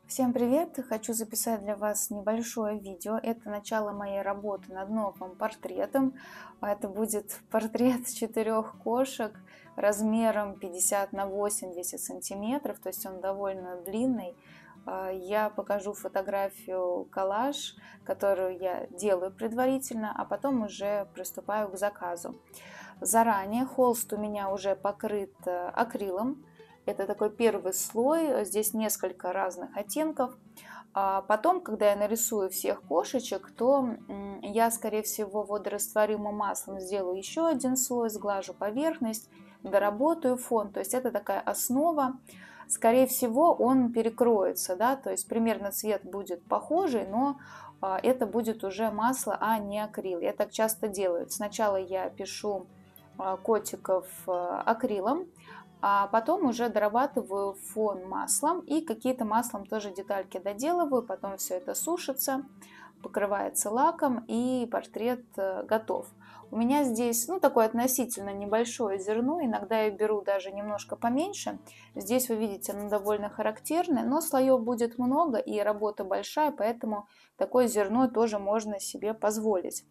Всем привет! Хочу записать для вас небольшое видео. Это начало моей работы над новым портретом. Это будет портрет 4 кошек размером 50 на 80 сантиметров, то есть он довольно длинный. Я покажу фотографию коллаж, которую я делаю предварительно, а потом уже приступаю к заказу. Заранее холст у меня уже покрыт акрилом. Это такой первый слой, здесь несколько разных оттенков. А потом, когда я нарисую всех кошечек, то я, скорее всего, водорастворимым маслом сделаю еще один слой, сглажу поверхность, доработаю фон. То есть это такая основа. Скорее всего, он перекроется, да, то есть примерно цвет будет похожий, но это будет уже масло, а не акрил. Я так часто делаю. Сначала я пишу котиков акрилом, а потом уже дорабатываю фон маслом и какие-то маслом тоже детальки доделываю, потом все это сушится, покрывается лаком и портрет готов. У меня здесь такое относительно небольшое зерно, иногда я беру даже немножко поменьше. Здесь вы видите, оно довольно характерное, но слоев будет много и работа большая, поэтому такое зерно тоже можно себе позволить.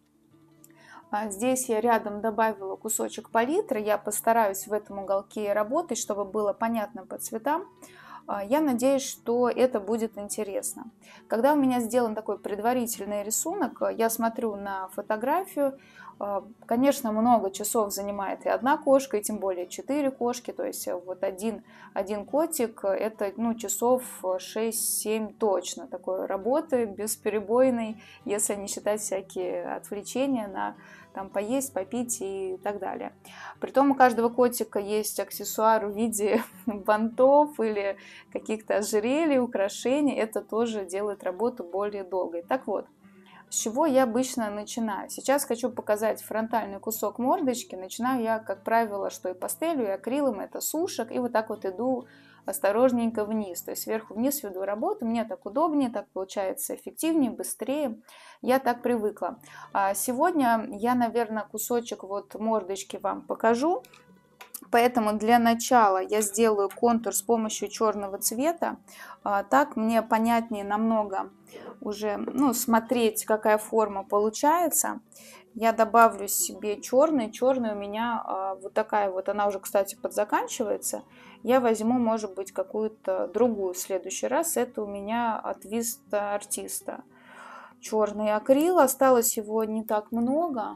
Здесь я рядом добавила кусочек палитры, я постараюсь в этом уголке работать, чтобы было понятно по цветам. Я надеюсь, что это будет интересно. Когда у меня сделан такой предварительный рисунок, я смотрю на фотографию. Конечно, много часов занимает и одна кошка, и тем более 4 кошки. То есть вот один котик, это часов 6-7 точно такой работы, бесперебойной, если не считать всякие отвлечения на там поесть, попить и так далее. Притом у каждого котика есть аксессуар в виде бантов или каких-то ожерелий, украшений. Это тоже делает работу более долгой. Так вот, с чего я обычно начинаю? Сейчас хочу показать фронтальный кусок мордочки. Начинаю я, как правило, что и пастелью, и акрилом, это сушек. И вот так вот иду осторожненько вниз. То есть сверху вниз веду работу. Мне так удобнее, так получается эффективнее, быстрее. Я так привыкла. Сегодня я, наверное, кусочек вот мордочки вам покажу. Поэтому для начала я сделаю контур с помощью черного цвета. Так мне понятнее намного уже смотреть, какая форма получается. Я добавлю себе черный. Черный у меня вот такая вот, она уже, кстати, подзаканчивается. Я возьму, может быть, какую-то другую в следующий раз. Это у меня от Vista Artista. Черный акрил. Осталось его не так много,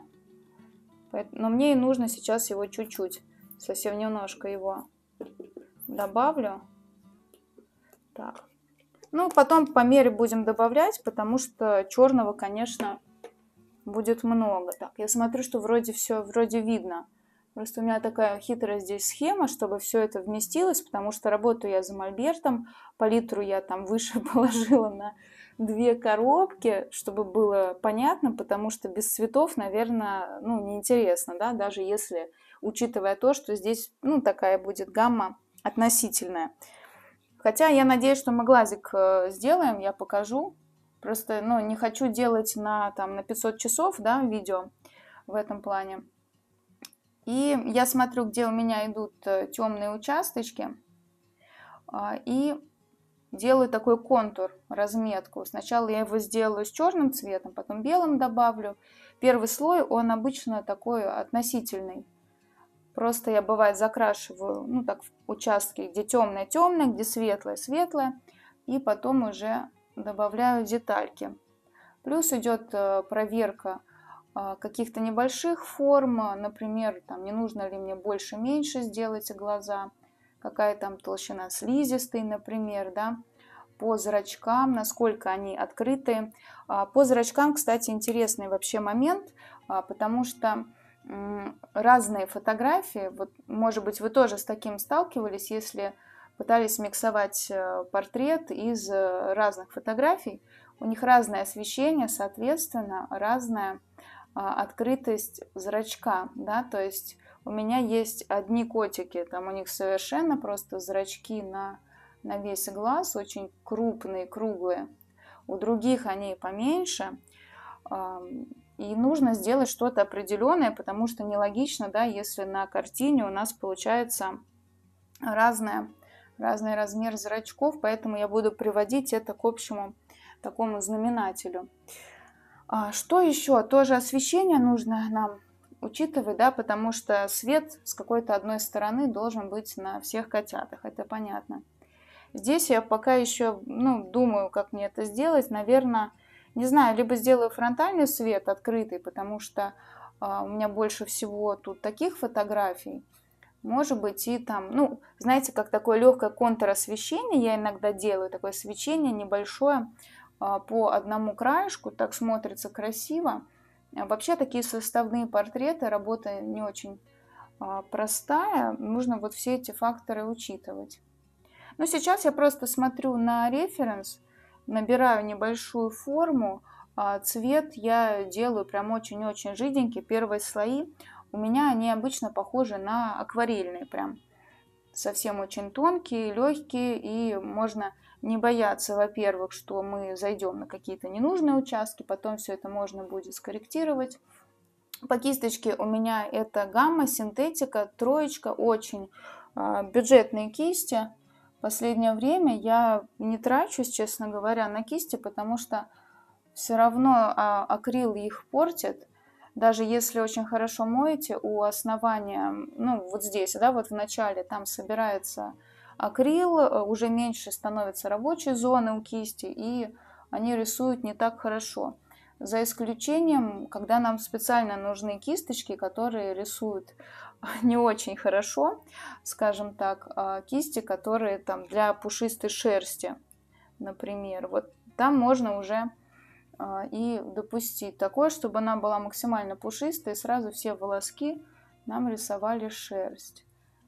но мне и нужно сейчас его чуть-чуть. Совсем немножко его добавлю. Так. Потом по мере будем добавлять, потому что черного, конечно, будет много. Так, я смотрю, что вроде все видно. Просто у меня такая хитрая здесь схема, чтобы все это вместилось, потому что работаю я за мольбертом. Палитру я там выше положила на 2 коробки, чтобы было понятно, потому что без цветов, наверное, неинтересно, да, даже если, учитывая то, что здесь, такая будет гамма относительная. Хотя я надеюсь, что мы глазик сделаем, я покажу. Просто, не хочу делать на 500 часов, да, видео в этом плане. И я смотрю, где у меня идут темные участочки. И делаю такой контур, разметку. Сначала я его сделаю с черным цветом, потом белым добавлю. Первый слой, он обычно такой относительный. Просто я, бывает, закрашиваю, так, участки, где темное-темное, где светлое-светлое. И потом уже добавляю детальки. Плюс идет проверка каких-то небольших форм. Например, не нужно ли мне больше-меньше сделать глаза. Какая там толщина слизистой, например, да. По зрачкам, насколько они открытые. По зрачкам, кстати, интересный вообще момент, потому что разные фотографии, вот, может быть, вы тоже с таким сталкивались, если пытались миксовать портрет из разных фотографий, у них разное освещение, соответственно, разная открытость зрачка, да, то есть у меня есть одни котики, там у них совершенно просто зрачки на весь глаз, очень крупные, круглые, у других они поменьше, и нужно сделать что-то определенное, потому что нелогично, да, если на картине у нас получается разное разный размер зрачков, поэтому я буду приводить это к общему такому знаменателю. Что еще? Тоже освещение нужно нам учитывать, да, потому что свет с какой-то одной стороны должен быть на всех котятах, это понятно. Здесь я пока еще, думаю, как мне это сделать. Наверное, не знаю, либо сделаю фронтальный свет открытый, потому что у меня больше всего тут таких фотографий. Может быть, и там, знаете, как такое легкое контросвещение я иногда делаю, такое свечение небольшое по одному краешку, так смотрится красиво. Вообще такие составные портреты, работа не очень простая, нужно вот все эти факторы учитывать. Но сейчас я просто смотрю на референс, набираю небольшую форму, цвет я делаю прям очень-очень жиденький. Первые слои у меня они обычно похожи на акварельные, прям совсем очень тонкие, легкие, и можно не бояться, во-первых, что мы зайдем на какие-то ненужные участки, потом все это можно будет скорректировать. По кисточке у меня это гамма, синтетика, троечка, очень бюджетные кисти. В последнее время я не трачусь, честно говоря, на кисти, потому что все равно акрил их портит. Даже если очень хорошо моете, у основания, вот здесь, да, вот в начале, там собирается акрил, уже меньше становится рабочей зоны у кисти, и они рисуют не так хорошо. За исключением, когда нам специально нужны кисточки, которые рисуют не очень хорошо, скажем так, кисти, которые там для пушистой шерсти, например. Вот там можно уже и допустить такое, чтобы она была максимально пушистой, и сразу все волоски нам рисовали шерсть.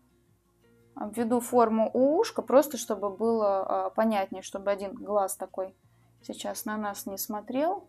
Введу форму у ушка, просто чтобы было понятнее, чтобы один глаз такой сейчас на нас не смотрел.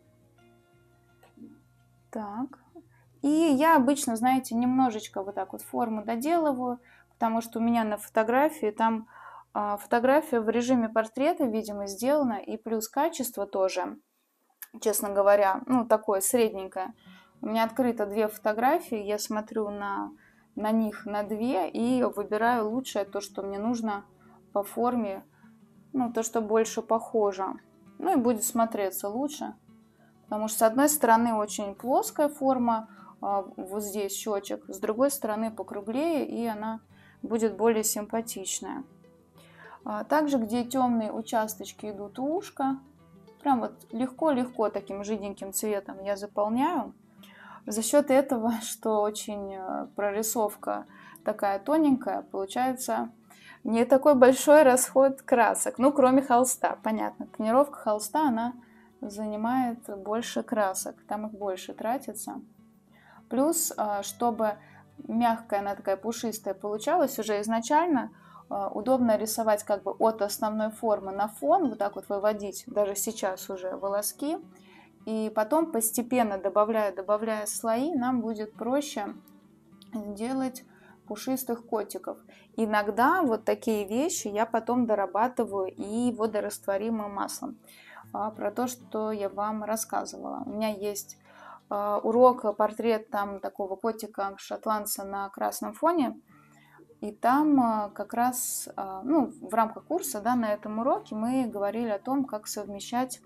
Так. И я обычно, знаете, немножечко вот так вот форму доделываю, потому что у меня на фотографии там фотография в режиме портрета, видимо, сделана, и плюс качество тоже, честно говоря, такое средненькое. У меня открыто 2 фотографии, я смотрю на них на 2 и выбираю лучшее, то, что мне нужно по форме, то, что больше похоже. И будет смотреться лучше. Потому что с одной стороны очень плоская форма, вот здесь щечек, с другой стороны покруглее, и она будет более симпатичная. Также, где темные участочки идут у ушка, прям вот легко-легко таким жиденьким цветом я заполняю. За счет этого, что очень прорисовка такая тоненькая, получается не такой большой расход красок. Кроме холста, понятно. Тонировка холста, она занимает больше красок, там их больше тратится. Плюс, чтобы мягкая, она такая пушистая получалась уже изначально, удобно рисовать как бы от основной формы на фон, вот так вот выводить, даже сейчас уже волоски, и потом постепенно добавляя слои, нам будет проще делать пушистых котиков. Иногда вот такие вещи я потом дорабатываю и водорастворимым маслом. Про то, что я вам рассказывала. У меня есть урок, портрет там такого котика-шотландца на красном фоне. И там как раз, в рамках курса, да, на этом уроке мы говорили о том, как совмещать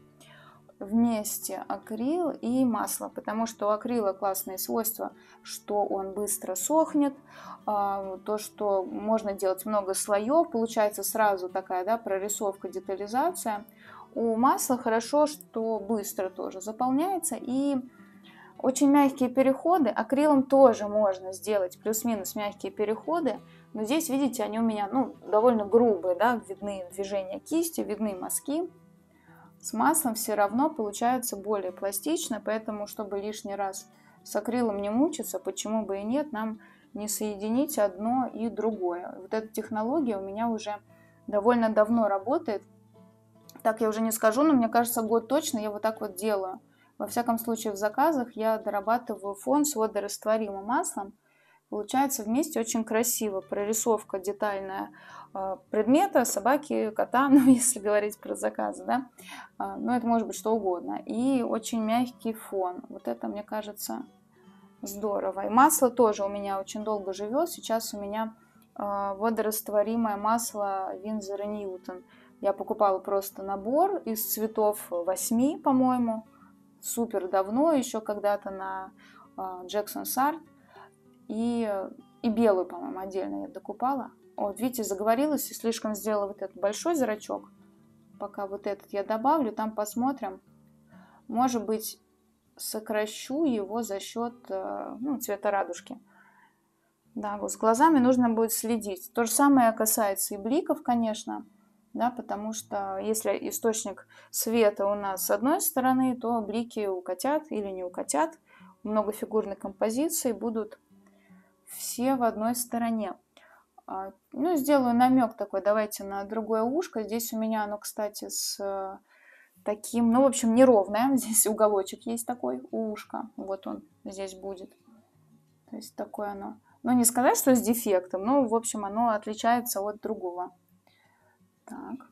вместе акрил и масло, потому что у акрила классные свойства, что он быстро сохнет, то, что можно делать много слоев, получается сразу такая, да, прорисовка, детализация. У масла хорошо, что быстро тоже заполняется, и очень мягкие переходы, акрилом тоже можно сделать плюс-минус мягкие переходы, но здесь, видите, они у меня довольно грубые, да, видны движения кисти, видны мазки. С маслом все равно получается более пластично, поэтому, чтобы лишний раз с акрилом не мучиться, почему бы и нет, нам не соединить одно и другое. Вот эта технология у меня уже довольно давно работает. Так я уже не скажу, но мне кажется, год точно я вот так вот делаю. Во всяком случае, в заказах я дорабатываю фон с водорастворимым маслом. Получается вместе очень красиво. Прорисовка детальная предмета, собаки, кота, если говорить про заказы, да. Это может быть что угодно. И очень мягкий фон. Вот это, мне кажется, здорово. И масло тоже у меня очень долго живет. Сейчас у меня водорастворимое масло Winsor & Newton. Я покупала просто набор из цветов 8, по-моему, супер давно, еще когда-то на Jackson's Art. И белую, по-моему, отдельно я докупала. Вот, видите, заговорилась и слишком сделала вот этот большой зрачок. Пока вот этот я добавлю, там посмотрим. Может быть, сокращу его за счет цвета радужки. Да, вот с глазами нужно будет следить. То же самое касается и бликов, конечно, да, потому что если источник света у нас с одной стороны, то блики укатят или не укатят. Многофигурной композиции будут все в одной стороне. Ну, сделаю намек такой, давайте на другое ушко. Здесь у меня оно, кстати, с таким, ну, в общем, неровное. Здесь уголочек есть такой у ушка. Вот он здесь будет. То есть такое оно. Ну, не сказать, что с дефектом, но, в общем, оно отличается от другого. Так.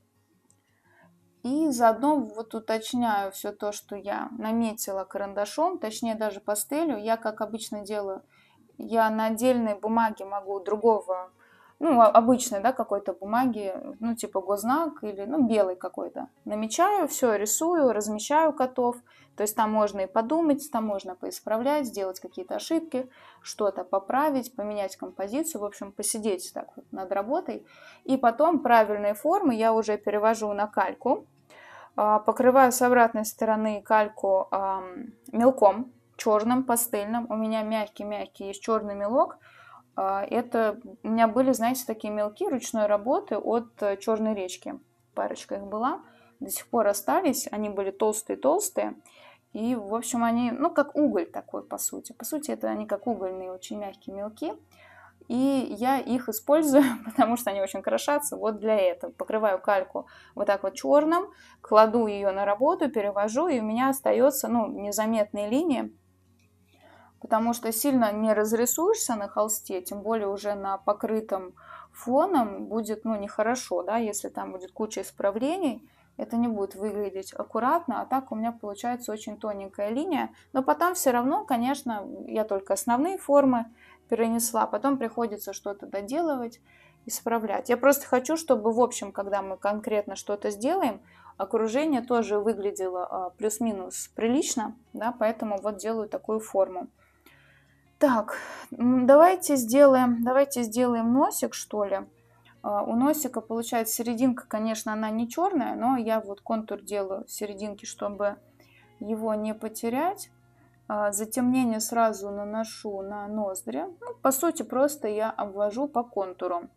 И заодно вот уточняю все то, что я наметила карандашом, точнее даже пастелью. Я, как обычно делаю, я на отдельной бумаге могу другого, ну, обычной, да, какой-то бумаги, ну, типа гознак или, ну, белый какой-то. Намечаю, все рисую, размещаю котов. То есть там можно и подумать, там можно поисправлять, сделать какие-то ошибки, что-то поправить, поменять композицию, в общем, посидеть так вот над работой. И потом правильные формы я уже перевожу на кальку, покрываю с обратной стороны кальку мелком, черным, пастельным. У меня мягкий-мягкий есть черный мелок. Это у меня были, знаете, такие мелки ручной работы от Черной речки. Парочка их была. До сих пор остались. Они были толстые-толстые. И, в общем, они, ну, как уголь такой, по сути. По сути, это они как угольные, очень мягкие мелки. И я их использую, потому что они очень крошатся вот для этого. Покрываю кальку вот так вот черным, кладу ее на работу, перевожу, и у меня остается, ну, незаметные линии. Потому что сильно не разрисуешься на холсте, тем более уже на покрытом фоном будет, ну, нехорошо, да, если там будет куча исправлений, это не будет выглядеть аккуратно, а так у меня получается очень тоненькая линия, но потом все равно, конечно, я только основные формы перенесла, потом приходится что-то доделывать, исправлять. Я просто хочу, чтобы, в общем, когда мы конкретно что-то сделаем, окружение тоже выглядело плюс-минус прилично, да, поэтому вот делаю такую форму. Так, давайте сделаем носик, что ли. У носика получается серединка, конечно, она не черная, но я вот контур делаю в серединке, чтобы его не потерять. Затемнение сразу наношу на ноздри. Ну, по сути, просто я обвожу по контуру.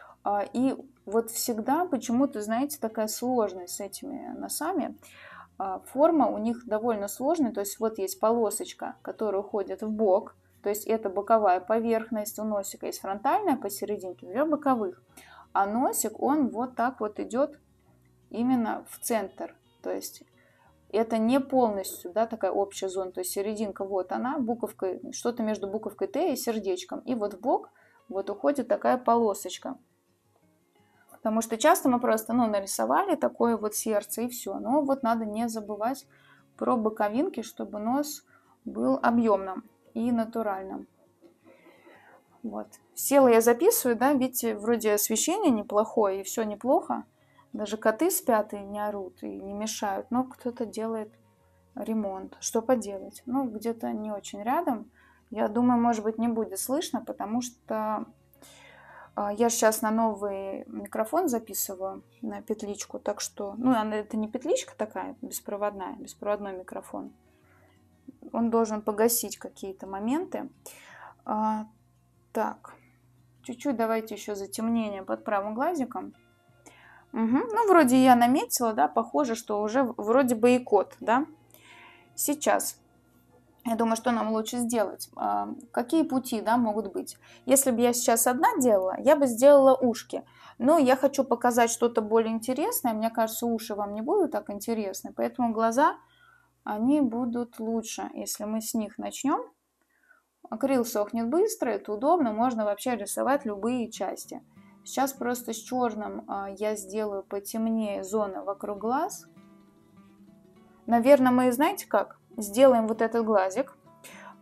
И вот всегда почему-то, знаете, такая сложность с этими носами. Форма у них довольно сложная. То есть вот есть полосочка, которая уходит в бок. То есть это боковая поверхность. У носика есть фронтальная посерединке, две боковых. А носик, он вот так вот идет именно в центр. То есть это не полностью, да, такая общая зона. То есть серединка вот она, буковкой, что-то между буковкой Т и сердечком. И вот в бок вот уходит такая полосочка. Потому что часто мы просто, ну, нарисовали такое вот сердце и все. Но вот надо не забывать про боковинки, чтобы нос был объемным и натуральным. Вот. Села я записываю, да, видите, вроде освещение неплохое и все неплохо. Даже коты спят и не орут, и не мешают. Но кто-то делает ремонт. Что поделать? Ну, где-то не очень рядом. Я думаю, может быть, не будет слышно, потому что я сейчас на новый микрофон записываю, на петличку. Так что, ну, это не петличка такая, беспроводной микрофон. Он должен погасить какие-то моменты. Так, чуть-чуть давайте еще затемнение под правым глазиком. Угу. Ну, вроде я наметила, да, похоже, что уже вроде бы и кот, да. Сейчас, я думаю, что нам лучше сделать. Какие пути, да, могут быть? Если бы я сейчас одна делала, я бы сделала ушки. Но я хочу показать что-то более интересное. Мне кажется, уши вам не будут так интересны, поэтому глаза, они будут лучше, если мы с них начнем. Акрил сохнет быстро, это удобно, можно вообще рисовать любые части. Сейчас просто с черным я сделаю потемнее зоны вокруг глаз. Наверное, мы, знаете как, сделаем вот этот глазик.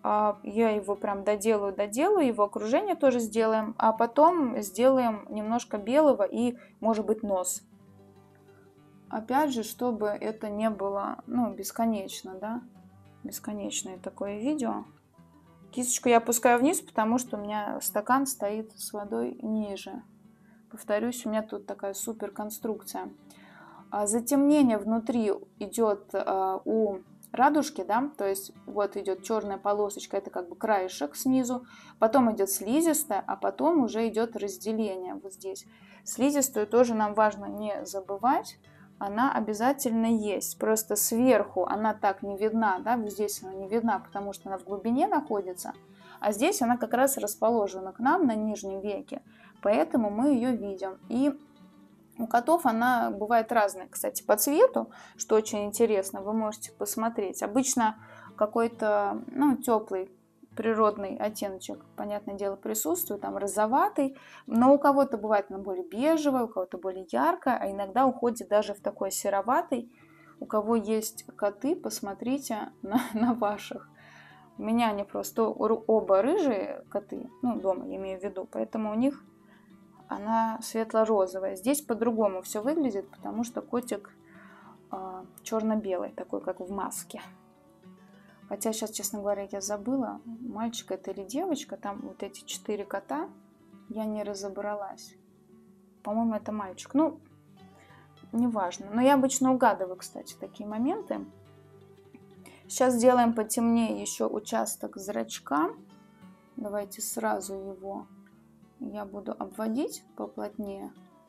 Я его прям доделаю, его окружение тоже сделаем, а потом сделаем немножко белого и, может быть, нос. Опять же, чтобы это не было, ну, бесконечно, да, бесконечное такое видео. Кисточку я опускаю вниз, потому что у меня стакан стоит с водой ниже. Повторюсь, у меня тут такая супер конструкция. Затемнение внутри идет у радужки, да, то есть вот идет черная полосочка, это как бы краешек снизу, потом идет слизистая, а потом уже идет разделение вот здесь. Слизистую тоже нам важно не забывать, она обязательно есть, просто сверху она так не видна, да, вот здесь она не видна, потому что она в глубине находится, а здесь она как раз расположена к нам на нижнем веке, поэтому мы ее видим. И у котов она бывает разная, кстати, по цвету, что очень интересно, вы можете посмотреть. Обычно какой-то, ну, теплый природный оттеночек, понятное дело, присутствует, там розоватый, но у кого-то бывает она более бежевая, у кого-то более яркая, а иногда уходит даже в такой сероватый. У кого есть коты, посмотрите на ваших. У меня они просто оба рыжие коты, ну, дома я имею в виду, поэтому у них она светло-розовая. Здесь по-другому все выглядит, потому что котик черно-белый, такой как в маске. Хотя сейчас, честно говоря, я забыла, мальчик это или девочка, там вот эти 4 кота, я не разобралась. По-моему, это мальчик. Ну, неважно. Но я обычно угадываю, кстати, такие моменты. Сейчас сделаем потемнее еще участок зрачка. Давайте сразу его я буду обводить поплотнее.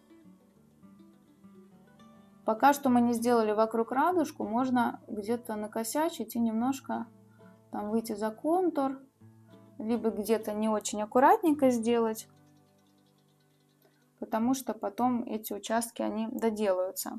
Пока что мы не сделали вокруг радужку, можно где-то накосячить и немножко там выйти за контур, либо где-то не очень аккуратненько сделать, потому что потом эти участки, они доделаются.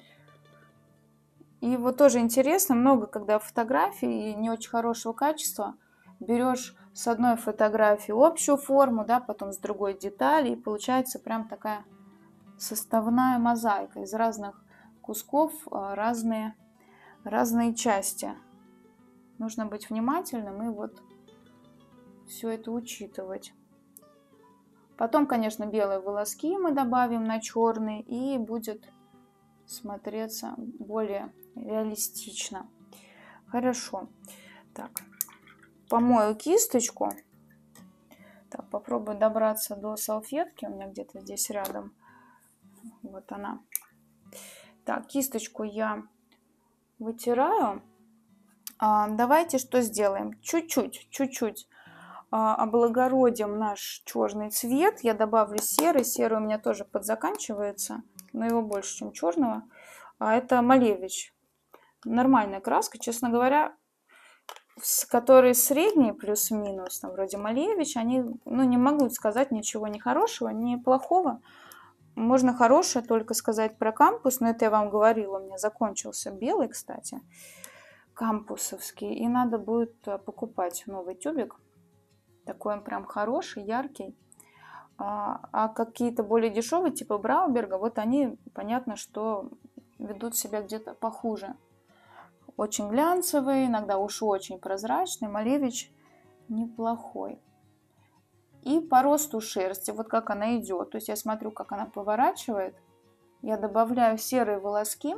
И вот тоже интересно, много когда фотографий не очень хорошего качества, берешь с одной фотографии общую форму, да, потом с другой детали, и получается прям такая составная мозаика из разных кусков, разные части. Нужно быть внимательным и вот все это учитывать. Потом, конечно, белые волоски мы добавим на черный, и будет смотреться более реалистично. Хорошо. Так, помою кисточку. Так, попробую добраться до салфетки. У меня где-то здесь рядом. Вот она. Так, кисточку я вытираю. Давайте что сделаем? Чуть-чуть облагородим наш черный цвет. Я добавлю серый. Серый у меня тоже подзаканчивается, но его больше, чем черного. Это Малевич. Нормальная краска, честно говоря, которые средние плюс-минус, там, вроде Малевич, они, ну, не могу сказать ничего ни хорошего, ни плохого. Можно хорошее только сказать про кампус, но это я вам говорила, у меня закончился белый, кстати, кампусовский, и надо будет покупать новый тюбик. Такой он прям хороший, яркий. А какие-то более дешевые, типа Брауберга, вот они, понятно, что ведут себя где-то похуже. Очень глянцевый, иногда уж очень прозрачный. Малевич неплохой. И по росту шерсти, вот как она идет. То есть я смотрю, как она поворачивает. Я добавляю серые волоски,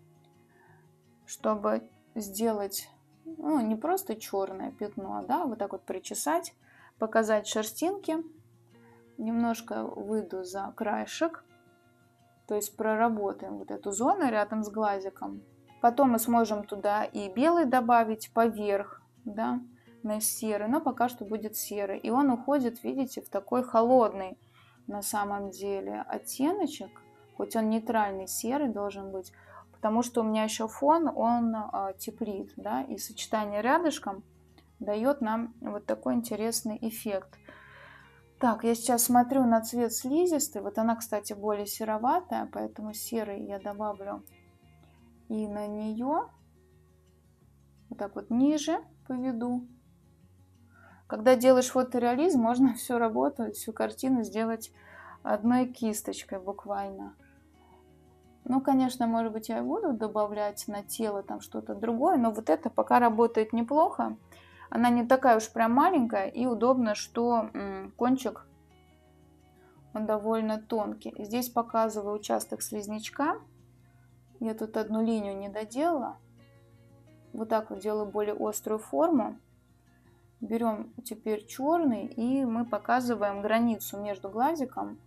чтобы сделать, ну, не просто черное пятно, да, вот так вот причесать, показать шерстинки. Немножко выйду за краешек, то есть проработаем вот эту зону рядом с глазиком. Потом мы сможем туда и белый добавить поверх, да, на серый, но пока что будет серый. И он уходит, видите, в такой холодный на самом деле оттеночек, хоть он нейтральный серый должен быть, потому что у меня еще фон, он теплит, да, и сочетание рядышком дает нам вот такой интересный эффект. Так, я сейчас смотрю на цвет слизистой, вот она, кстати, более сероватая, поэтому серый я добавлю и на нее, вот так вот ниже поведу. Когда делаешь фотореализм, можно всю работу, всю картину сделать одной кисточкой буквально. Ну, конечно, может быть, я и буду добавлять на тело там что-то другое, но вот это пока работает неплохо. Она не такая уж прям маленькая, и удобно, что кончик он довольно тонкий. Здесь показываю участок слизнячка. Я тут одну линию не доделала. Вот так вот делаю более острую форму. Берем теперь черный, и мы показываем границу между глазиком,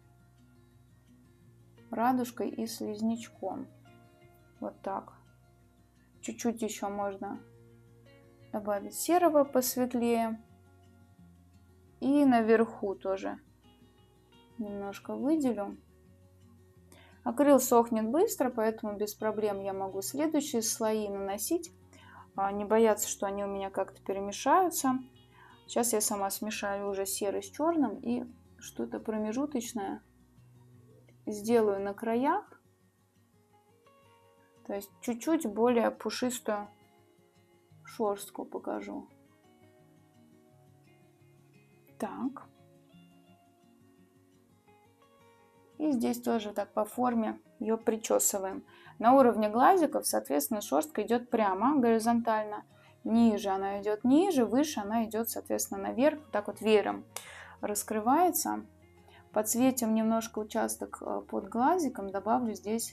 радужкой и слизнячком. Вот так. Чуть-чуть еще можно добавить серого посветлее. И наверху тоже немножко выделю. Акрил сохнет быстро, поэтому без проблем я могу следующие слои наносить. Не бояться, что они у меня как-то перемешаются. Сейчас я сама смешаю уже серый с черным и что-то промежуточное сделаю на краях. То есть чуть-чуть более пушистую шерстку покажу. Так. И здесь тоже так по форме ее причесываем. На уровне глазиков, соответственно, шерстка идет прямо, горизонтально. Ниже она идет ниже, выше она идет, соответственно, наверх. Так вот веером раскрывается. Подсветим немножко участок под глазиком. Добавлю здесь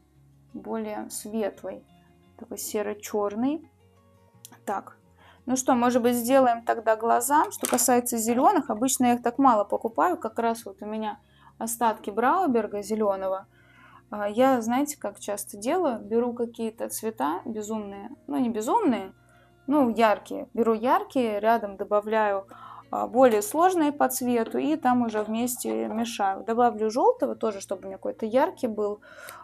более светлый, такой серо-черный. Так, ну что, может быть, сделаем тогда глаза. Что касается зеленых, обычно я их так мало покупаю. Как раз вот у меня остатки Брауберга зеленого. Я, знаете, как часто делаю? Беру какие-то цвета безумные, ну не безумные, ну яркие. Беру яркие, рядом добавляю более сложные по цвету и там уже вместе мешаю. Добавлю желтого тоже, чтобы у меня какой-то яркий был.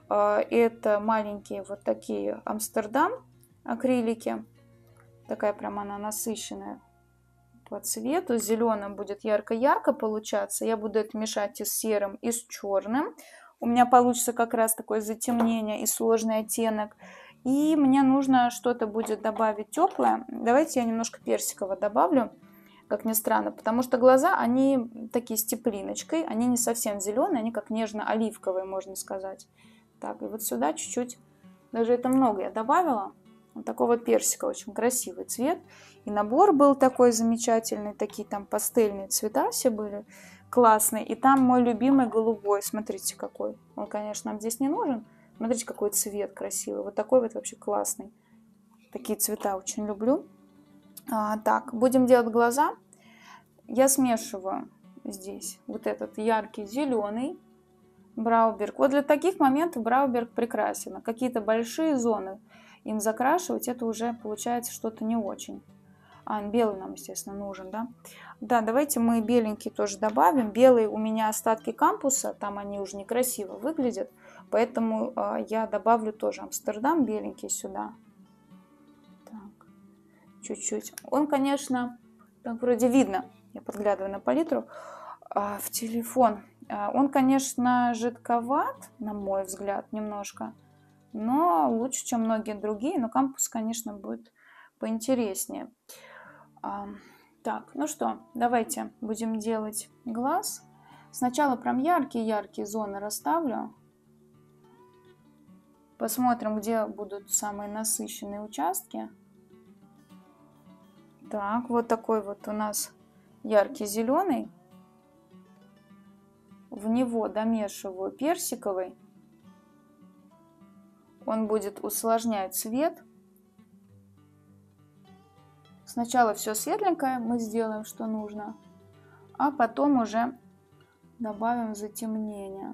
Это маленькие вот такие Амстердам акрилики. Такая прям она насыщенная по цвету. С зеленым будет ярко-ярко получаться. Я буду это мешать и с серым, и с черным. У меня получится как раз такое затемнение и сложный оттенок. И мне нужно что-то будет добавить теплое. Давайте я немножко персикового добавлю, как ни странно. Потому что глаза, они такие с теплиночкой. Они не совсем зеленые, они как нежно-оливковые, можно сказать. Так, и вот сюда чуть-чуть, даже это много я добавила. Вот такой вот персика, очень красивый цвет. И набор был такой замечательный, такие там пастельные цвета все были классные. И там мой любимый голубой, смотрите какой. Он, конечно, нам здесь не нужен. Смотрите, какой цвет красивый. Вот такой вот вообще классный. Такие цвета очень люблю. Так, будем делать глаза. Я смешиваю здесь вот этот яркий зеленый Брауберг. Вот для таких моментов Брауберг прекрасен. Какие-то большие зоны им закрашивать, это уже получается что-то не очень. Белый нам, естественно, нужен, да? Да, давайте мы беленький тоже добавим. Белый у меня остатки кампуса, там они уже некрасиво выглядят, поэтому я добавлю тоже Амстердам беленький сюда. Так, чуть-чуть. Он, конечно, так вроде видно, я подглядываю на палитру, в телефон. Он, конечно, жидковат, на мой взгляд, немножко, но лучше, чем многие другие. Но кампус, конечно, будет поинтереснее. Так, ну что, давайте будем делать глаз. Сначала прям яркие-яркие зоны расставлю. Посмотрим, где будут самые насыщенные участки. Так, вот такой вот у нас яркий зеленый. В него домешиваю персиковый. Он будет усложнять цвет. Сначала все светленькое мы сделаем, что нужно, а потом уже добавим затемнение.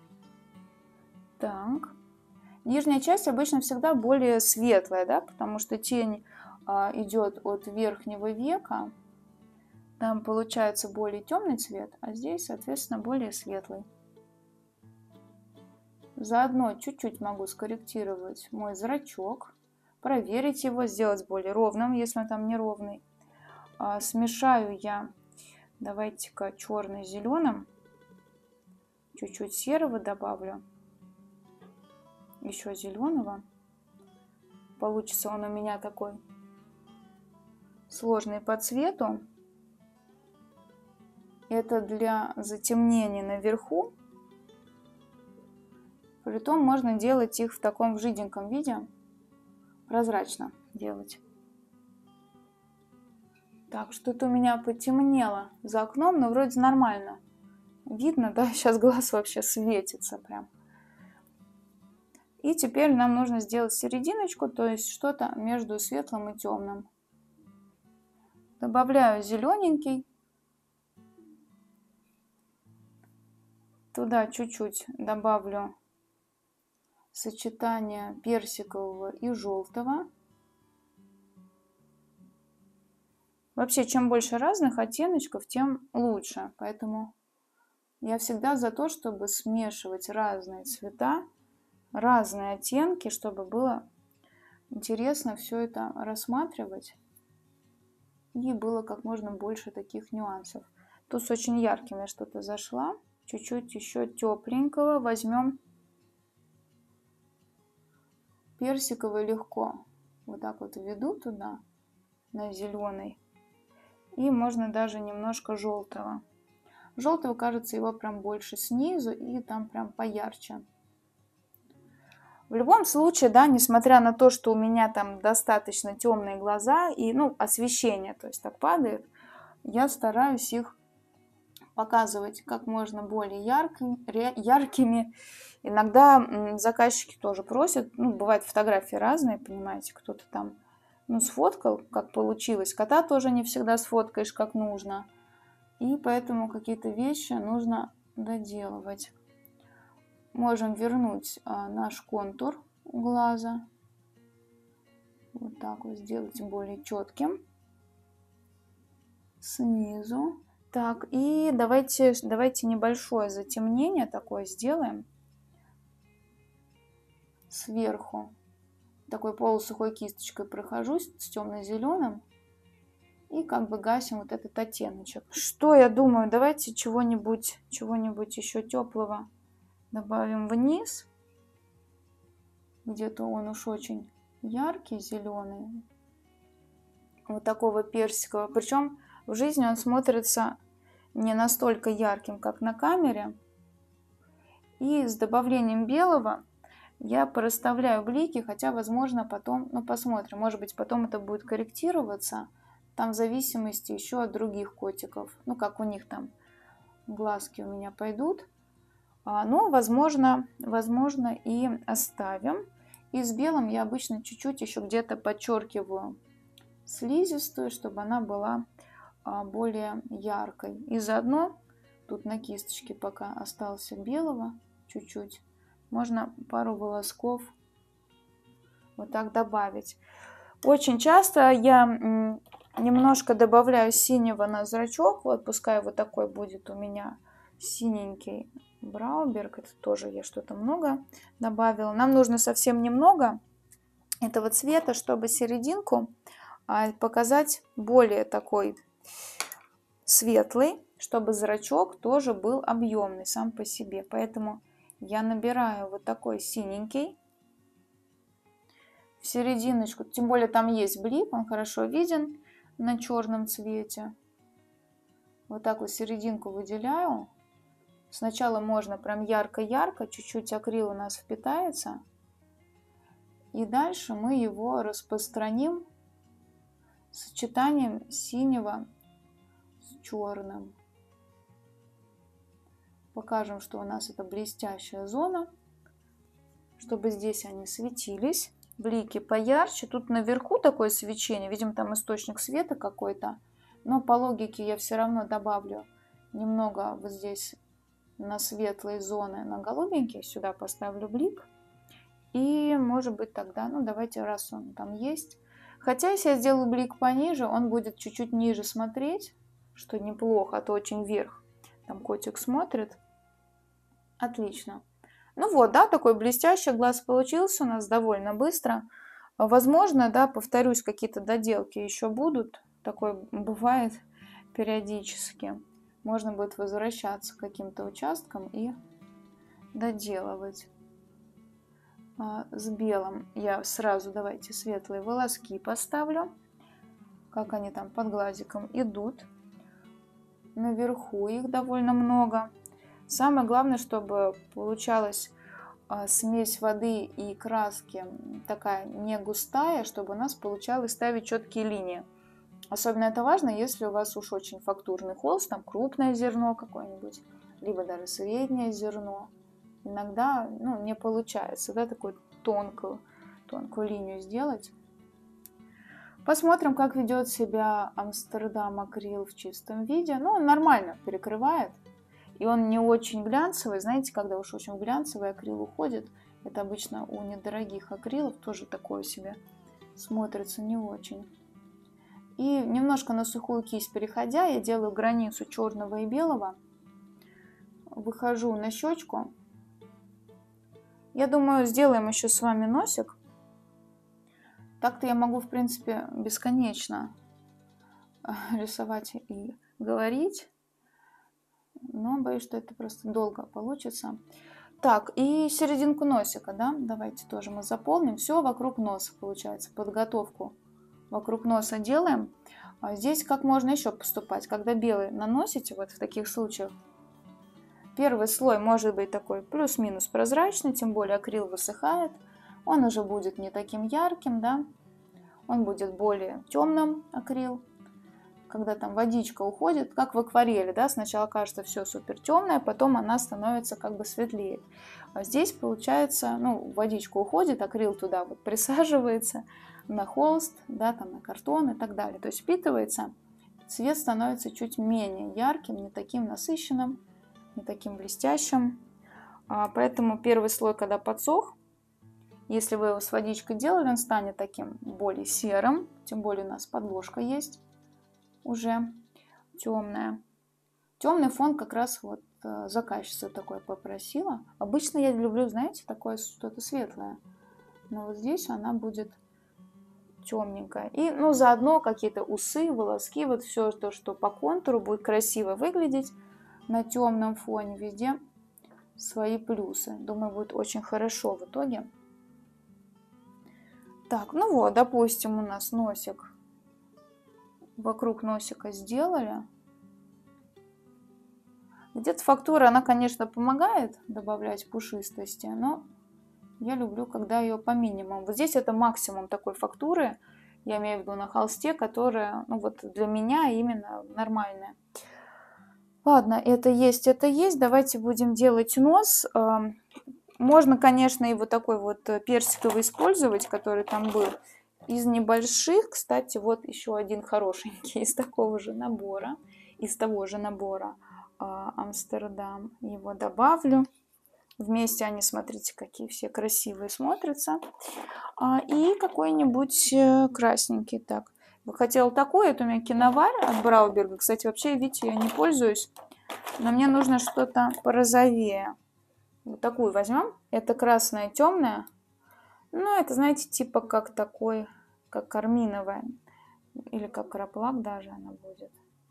Так. Нижняя часть обычно всегда более светлая, да, потому что тень идет от верхнего века. Там получается более темный цвет, а здесь, соответственно, более светлый. Заодно чуть-чуть могу скорректировать мой зрачок, проверить его, сделать более ровным, если он там неровный. Смешаю я, давайте-ка, черный с зеленым, чуть-чуть серого добавлю, еще зеленого. Получится он у меня такой сложный по цвету. Это для затемнения наверху. Притом можно делать их в таком жиденьком виде, прозрачно делать. Так, что-то у меня потемнело за окном, но вроде нормально. Видно, да? Сейчас глаз вообще светится прям. И теперь нам нужно сделать серединочку, то есть что-то между светлым и темным. Добавляю зелененький. Туда чуть-чуть добавлю сочетание персикового и желтого. Вообще, чем больше разных оттеночков, тем лучше. Поэтому я всегда за то, чтобы смешивать разные цвета, разные оттенки, чтобы было интересно все это рассматривать. И было как можно больше таких нюансов. Тут с очень ярким я что-то зашла. Чуть-чуть еще тепленького возьмем. Персиковый легко. Вот так вот введу туда, на зеленый. И можно даже немножко желтого. Желтого, кажется, его прям больше снизу и там прям поярче. В любом случае, да, несмотря на то, что у меня там достаточно темные глаза и, ну, освещение, то есть так падает, я стараюсь их показывать как можно более яркими. Иногда заказчики тоже просят, ну, бывают фотографии разные, понимаете, кто-то там, ну, сфоткал, как получилось. Кота тоже не всегда сфоткаешь, как нужно. И поэтому какие-то вещи нужно доделывать. Можем вернуть наш контур глаза. Вот так вот сделать более четким. Снизу. Так, и давайте небольшое затемнение такое сделаем. Сверху. Такой полусухой кисточкой прохожусь с темно-зеленым. И как бы гасим вот этот оттеночек. Что я думаю, давайте чего-нибудь еще теплого добавим вниз. Где-то он уж очень яркий, зеленый. Вот такого персикового. Причем в жизни он смотрится не настолько ярким, как на камере. И с добавлением белого я порасставляю блики, хотя, возможно, потом, ну, посмотрим. Может быть, потом это будет корректироваться. Там в зависимости еще от других котиков. Ну, как у них там глазки у меня пойдут. Но, возможно, и оставим. И с белым я обычно чуть-чуть еще где-то подчеркиваю слизистую, чтобы она была более яркой. И заодно тут на кисточке пока остался белого чуть-чуть. Можно пару волосков вот так добавить. Очень часто я немножко добавляю синего на зрачок. Вот пускай вот такой будет у меня синенький Брауберг. Это тоже я что-то много добавила. Нам нужно совсем немного этого цвета, чтобы серединку показать более такой светлый, чтобы зрачок тоже был объемный сам по себе. Поэтому я набираю вот такой синенький в серединочку. Тем более там есть блик, он хорошо виден на черном цвете. Вот так вот серединку выделяю. Сначала можно прям ярко-ярко, чуть-чуть акрил у нас впитается. И дальше мы его распространим сочетанием синего с черным. Покажем, что у нас это блестящая зона, чтобы здесь они светились. Блики поярче. Тут наверху такое свечение, видимо, там источник света какой-то. Но по логике я все равно добавлю немного вот здесь на светлые зоны, на голубенькие. Сюда поставлю блик. И может быть тогда, ну давайте, раз он там есть. Хотя если я сделаю блик пониже, он будет чуть-чуть ниже смотреть, что неплохо, а то очень вверх. Там котик смотрит. Отлично. Ну вот, да, такой блестящий глаз получился у нас довольно быстро. Возможно, да, повторюсь, какие-то доделки еще будут. Такое бывает периодически. Можно будет возвращаться к каким-то участкам и доделывать. С белым я сразу, давайте, светлые волоски поставлю. Как они там под глазиком идут. Наверху их довольно много. Самое главное, чтобы получалась смесь воды и краски такая не густая, чтобы у нас получалось ставить четкие линии. Особенно это важно, если у вас уж очень фактурный холст, там крупное зерно какое-нибудь, либо даже среднее зерно. Иногда, ну, не получается, да, такую тонкую линию сделать. Посмотрим, как ведет себя Амстердам акрил в чистом виде. Ну, он нормально перекрывает. И он не очень глянцевый. Знаете, когда уж очень глянцевый акрил уходит, это обычно у недорогих акрилов тоже такое себе смотрится не очень. И немножко на сухую кисть переходя, я делаю границу черного и белого. Выхожу на щечку. Я думаю, сделаем еще с вами носик. Так-то я могу, в принципе, бесконечно рисовать и говорить. Но боюсь, что это просто долго получится. Так, и серединку носика, да, давайте тоже мы заполним. Все вокруг носа получается, подготовку вокруг носа делаем. А здесь как можно еще поступать, когда белый наносите, вот в таких случаях. Первый слой может быть такой плюс-минус прозрачный, тем более акрил высыхает. Он уже будет не таким ярким, да, он будет более темным акрил. Когда там водичка уходит, как в акварели, да, сначала кажется все супер темное, потом она становится как бы светлее. А здесь получается, ну, водичка уходит, акрил туда вот присаживается на холст, да, там на картон и так далее. То есть впитывается, цвет становится чуть менее ярким, не таким насыщенным, не таким блестящим. Поэтому первый слой, когда подсох, если вы его с водичкой делали, он станет таким более серым, тем более у нас подложка есть уже темная. Темный фон как раз вот заказчица такое попросила. Обычно я люблю, знаете, такое что-то светлое. Но вот здесь она будет темненькая. И, ну, заодно какие-то усы, волоски, вот все то, что по контуру будет красиво выглядеть на темном фоне. Везде свои плюсы. Думаю, будет очень хорошо в итоге. Так, ну вот, допустим, у нас носик. Вокруг носика сделали. Где-то фактура, она, конечно, помогает добавлять пушистости, но я люблю, когда ее по минимуму. Вот здесь это максимум такой фактуры, я имею в виду на холсте, которая, ну вот для меня именно нормальная. Ладно, это есть. Давайте будем делать нос. Можно, конечно, и вот такой вот персиковый использовать, который там был. Из небольших, кстати, вот еще один хорошенький из такого же набора, из того же набора Амстердам. Его добавлю. Вместе они, смотрите, какие все красивые смотрятся. И какой-нибудь красненький. Так, хотела такой, это у меня киноварь от Брауберга. Кстати, вообще, видите, я не пользуюсь, но мне нужно что-то порозовее. Вот такую возьмем. Это красная темная. Ну, это, знаете, типа как такой, как карминовая. Или как краплак даже она будет.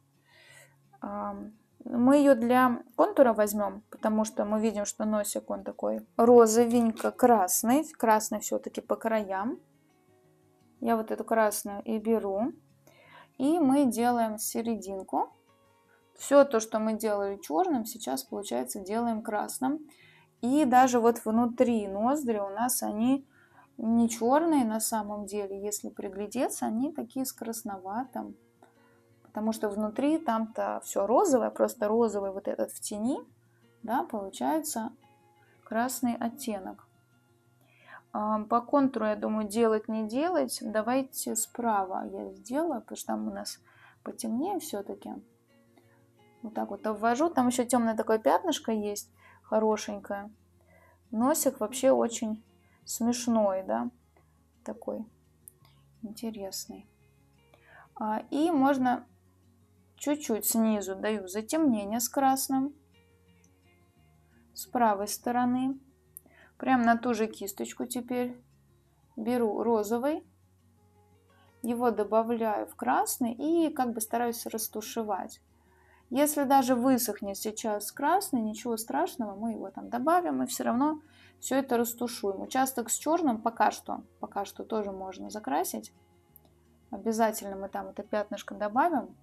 Мы ее для контура возьмем, потому что мы видим, что носик он такой розовенько-красный. Красный все-таки по краям. Я вот эту красную и беру. И мы делаем серединку. Все то, что мы делали черным, сейчас, получается, делаем красным. И даже вот внутри ноздри у нас они не черные на самом деле. Если приглядеться, они такие с красноватым. Потому что внутри там-то все розовое, просто розовый вот этот в тени, да, получается красный оттенок. По контуру, я думаю, делать не делать. Давайте справа я сделаю, потому что там у нас потемнее все-таки. Вот так вот обвожу. Там еще темное такое пятнышко есть, хорошенькое. Носик вообще очень смешной, да, такой интересный. И можно чуть-чуть снизу даю затемнение с красным. С правой стороны. Прям на ту же кисточку теперь беру розовый. Его добавляю в красный и как бы стараюсь растушевать. Если даже высохнет сейчас красный, ничего страшного, мы его там добавим и все равно все это растушуем. Участок с черным пока что тоже можно закрасить. Обязательно мы там это пятнышко добавим.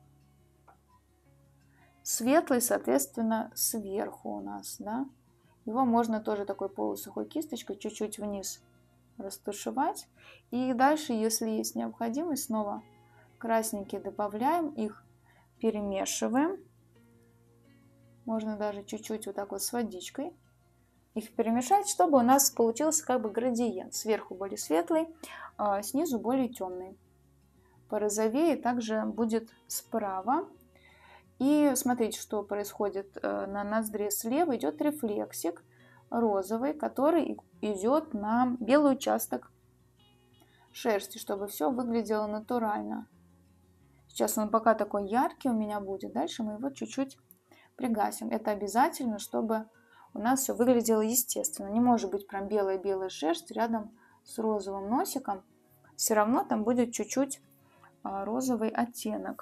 Светлый, соответственно, сверху у нас, да. Его можно тоже такой полусухой кисточкой чуть-чуть вниз растушевать. И дальше, если есть необходимость, снова Красненькие добавляем, их перемешиваем. Можно даже чуть-чуть вот так вот с водичкой их перемешать, чтобы у нас получился как бы градиент. Сверху более светлый, а снизу более темный. Порозовее также будет справа. И смотрите, что происходит на ноздре слева. Идет рефлексик розовый, который идет на белый участок шерсти, чтобы все выглядело натурально. Сейчас он пока такой яркий у меня будет. Дальше мы его чуть-чуть пригасим. Это обязательно, чтобы у нас все выглядело естественно. Не может быть прям белая-белая шерсть рядом с розовым носиком. Все равно там будет чуть-чуть розовый оттенок.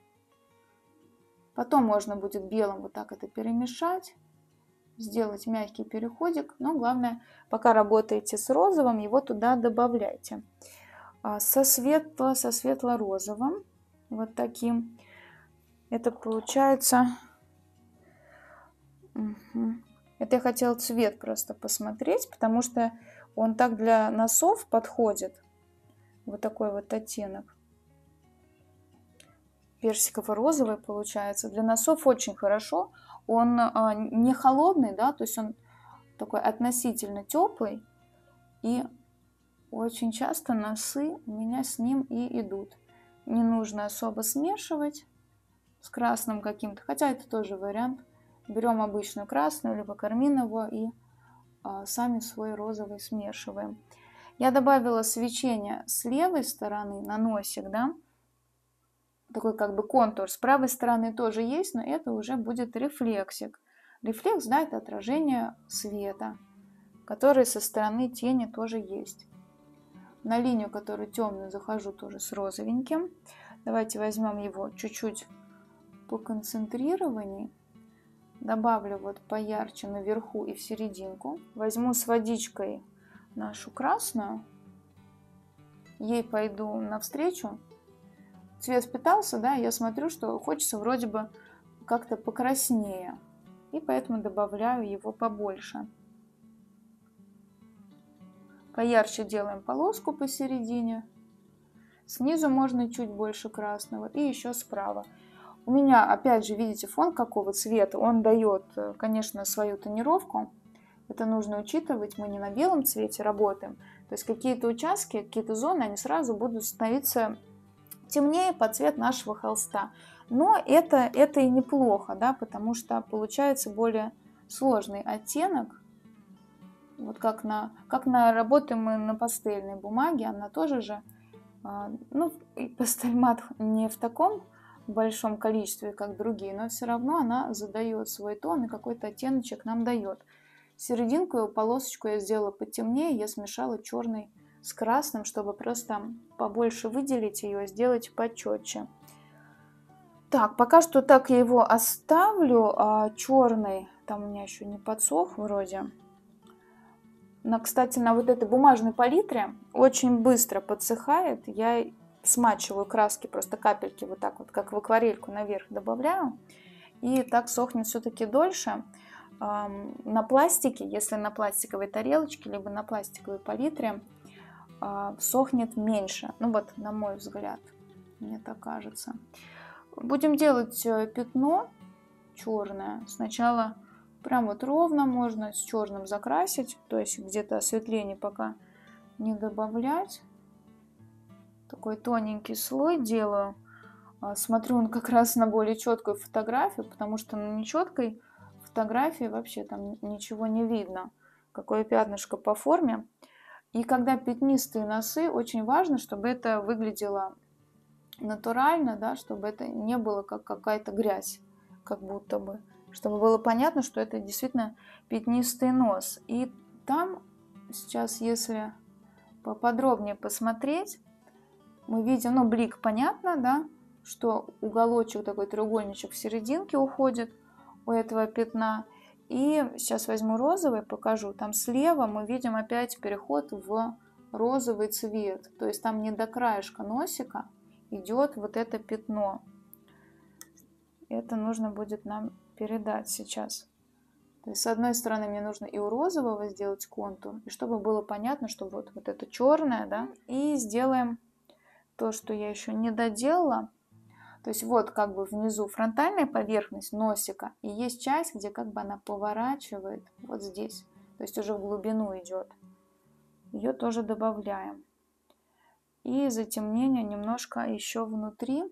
Потом можно будет белым вот так это перемешать, сделать мягкий переходик. Но главное, пока работаете с розовым, его туда добавляйте. Со светло-розовым, вот таким, это получается... Это я хотела цвет просто посмотреть, потому что он так для носов подходит. Вот такой вот оттенок. Персиково-розовый получается. Для носов очень хорошо. Он не холодный, да, то есть он такой относительно теплый. И очень часто носы у меня с ним и идут. Не нужно особо смешивать с красным каким-то, хотя это тоже вариант. Берем обычную красную, либо карминовую и сами свой розовый смешиваем. Я добавила свечение с левой стороны на носик, да, такой как бы контур. С правой стороны тоже есть, но это уже будет рефлексик. Рефлекс, да, это отражение света, который со стороны тени тоже есть. На линию, которую темную, захожу тоже с розовеньким. Давайте возьмем его чуть-чуть по концентрированию. Добавлю вот поярче наверху и в серединку. Возьму с водичкой нашу красную. Ей пойду навстречу. Цвет впитался, да, я смотрю, что хочется вроде бы как-то покраснее. И поэтому добавляю его побольше. Поярче делаем полоску посередине. Снизу можно чуть больше красного. И еще справа. У меня, опять же, видите, фон какого цвета. Он дает, конечно, свою тонировку. Это нужно учитывать. Мы не на белом цвете работаем. То есть какие-то участки, какие-то зоны, они сразу будут становиться темнее под цвет нашего холста. Но это и неплохо, да, потому что получается более сложный оттенок. Вот как работаем мы на пастельной бумаге, она тоже же, ну, пастельмат не в таком большом количестве, как другие, но все равно она задает свой тон и какой-то оттеночек нам дает. Серединку, полосочку я сделала потемнее, я смешала черный с красным, чтобы просто побольше выделить ее, сделать почетче. Так, пока что так я его оставлю, а черный, там у меня еще не подсох вроде. Кстати, на вот этой бумажной палитре очень быстро подсыхает. Я смачиваю краски, просто капельки вот так вот, как в акварельку наверх добавляю. И так сохнет все-таки дольше. На пластике, если на пластиковой тарелочке, либо на пластиковой палитре, сохнет меньше. Ну вот, на мой взгляд, мне так кажется. Будем делать пятно черное. Сначала прям вот ровно можно с черным закрасить, то есть где-то осветление пока не добавлять. Такой тоненький слой делаю. Смотрю он как раз на более четкую фотографию, потому что на нечеткой фотографии вообще там ничего не видно. Какое пятнышко по форме. И когда пятнистые носы, очень важно, чтобы это выглядело натурально, да, чтобы это не было как какая-то грязь, как будто бы. Чтобы было понятно, что это действительно пятнистый нос. И там сейчас, если поподробнее посмотреть, мы видим, ну, блик понятно, да, что уголочек, такой треугольничек в серединке уходит у этого пятна. И сейчас возьму розовый, покажу. Там слева мы видим опять переход в розовый цвет. То есть там не до краешка носика идет вот это пятно. Это нужно будет нам передать сейчас. То есть с одной стороны мне нужно и у розового сделать контур, и чтобы было понятно, что вот это черное, да, и сделаем то, что я еще не доделала. То есть вот как бы внизу фронтальная поверхность носика, и есть часть, где как бы она поворачивает вот здесь. То есть уже в глубину идет. Ее тоже добавляем. И затемнение немножко еще внутри.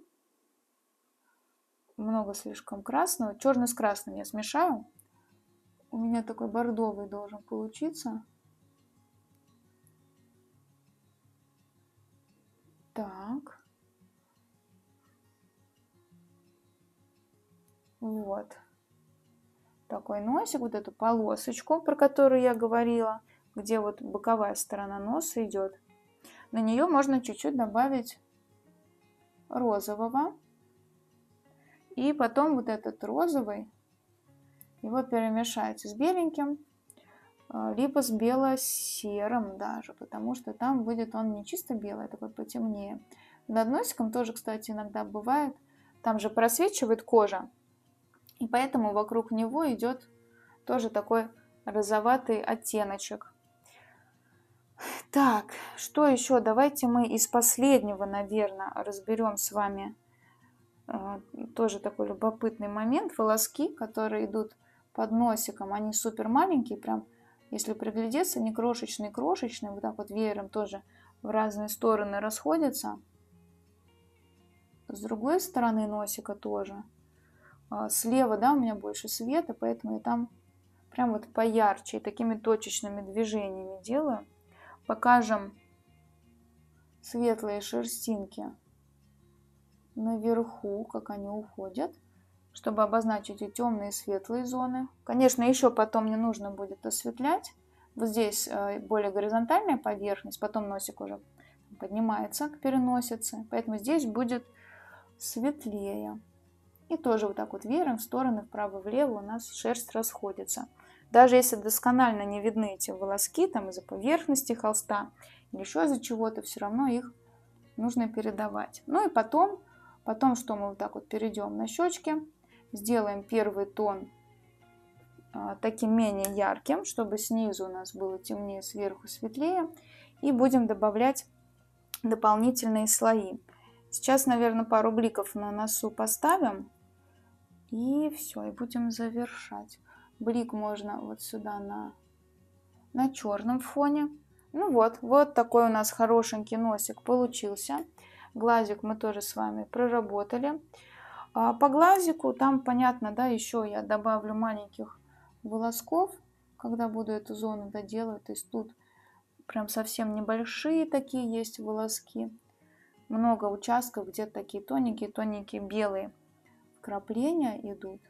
Много слишком красного. Черный с красным я смешаю. У меня такой бордовый должен получиться. Так. Вот. Такой носик, вот эту полосочку, про которую я говорила, где вот боковая сторона носа идет. На нее можно чуть-чуть добавить розового. И потом вот этот розовый, его перемешать с беленьким, либо с бело-серым даже, потому что там будет он не чисто белый, а такой потемнее. Над носиком тоже, кстати, иногда бывает, там же просвечивает кожа, и поэтому вокруг него идет тоже такой розоватый оттеночек. Так, что еще? Давайте мы из последнего, наверное, разберем с вами тоже такой любопытный момент. Волоски, которые идут под носиком, они супер маленькие, прям, если приглядеться, не крошечные-крошечные, вот так вот веером тоже в разные стороны расходятся. С другой стороны носика тоже. Слева, да, у меня больше света, поэтому я там прям вот поярче и такими точечными движениями делаю. Покажем светлые шерстинки наверху, как они уходят, чтобы обозначить и темные, и светлые зоны. Конечно, еще потом не нужно будет осветлять. Вот здесь более горизонтальная поверхность, потом носик уже поднимается к переносице, поэтому здесь будет светлее. И тоже вот так вот веером в стороны, вправо-влево у нас шерсть расходится. Даже если досконально не видны эти волоски, там из-за поверхности холста или еще из-за чего-то, все равно их нужно передавать. Ну и потом, что мы вот так вот перейдем на щечки, сделаем первый тон таким менее ярким, чтобы снизу у нас было темнее, сверху светлее. И будем добавлять дополнительные слои. Сейчас, наверное, пару бликов на носу поставим. И все, и будем завершать. Блик можно вот сюда на черном фоне. Ну вот такой у нас хорошенький носик получился. Глазик мы тоже с вами проработали. По глазику там понятно, да, еще я добавлю маленьких волосков, когда буду эту зону доделывать. То есть тут прям совсем небольшие такие есть волоски. Много участков, где такие тоненькие белые вкрапления идут.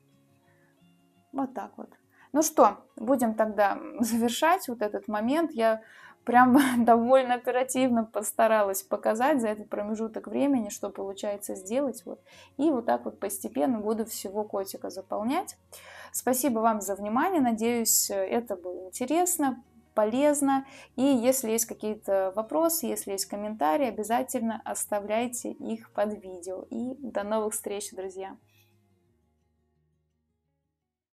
Вот так вот. Ну что, будем тогда завершать вот этот момент. Я прям довольно оперативно постаралась показать за этот промежуток времени, что получается сделать. Вот. И вот так вот постепенно буду всего котика заполнять. Спасибо вам за внимание. Надеюсь, это было интересно, полезно. И если есть какие-то вопросы, если есть комментарии, обязательно оставляйте их под видео. И до новых встреч, друзья!